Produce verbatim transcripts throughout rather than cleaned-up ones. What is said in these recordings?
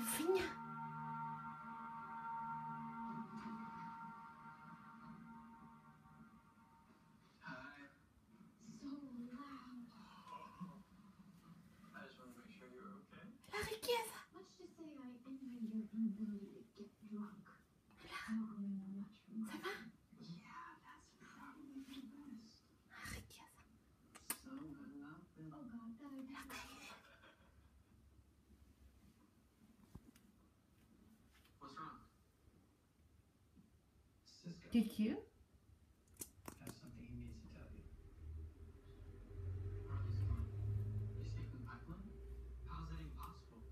Fofinha. Hi. So loud. I just want to make sure you're okay. La riqueza. Let's just say I envy your inability to get drunk. I don't remember much from Ça my va? Yeah, that's probably the best. La riqueza. So good luck. Oh god, that I did. What's wrong? Cisco Que cute. has something he needs to tell you. Harley's gone. He's taking the pipeline? How's that even possible?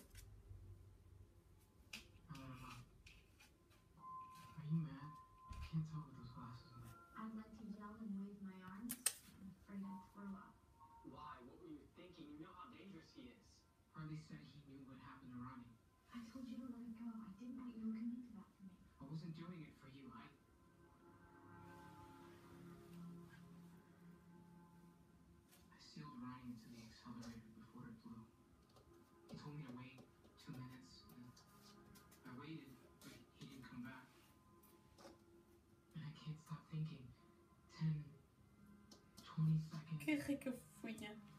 I don't know. Are you mad? I can't tell with those glasses on. I'd like to yell and wave my arms. I'm afraid I'd throw up. Why? What were you thinking? You know how dangerous he is. Harley said he knew what happened to Ronnie. I told you to let it go. I didn't want you looking into that for me. I wasn't doing it for you. I. I sealed Ronnie into the accelerator before it blew. He told me to wait two minutes, and I waited, but he didn't come back. And I can't stop thinking. Ten, twenty seconds. Que rica fofinha.